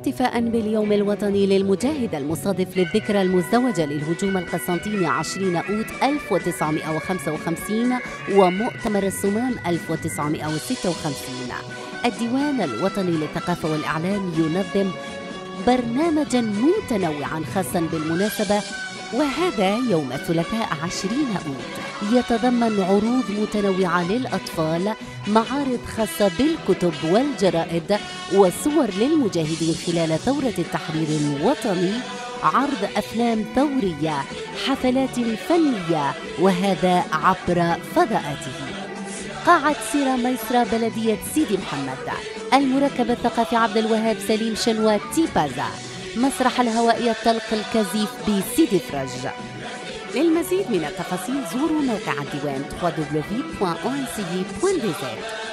واحتفاء باليوم الوطني للمجاهد المصادف للذكرى المزدوجة للهجوم القسنطيني 20 أوت 1955 ومؤتمر الصمام 1956. الديوان الوطني للثقافة والإعلام ينظم برنامجاً متنوعاً خاصاً بالمناسبة، وهذا يوم الثلاثاء 20 أوت يتضمن عروض متنوعة للأطفال، معارض خاصة بالكتب والجرائد وصور للمجاهدين خلال ثورة التحرير الوطني، عرض أفلام ثورية، حفلات فنية، وهذا عبر فضاءاته. قاعة سيرة ميسرة بلدية سيدي محمد، المركب الثقافي عبد الوهاب سليم شنوات تيبازا، مسرح الهوائي الطلق الكزيف بسيدي فرج. للمزيد من التفاصيل زوروا موقع الديوان www.once.dz.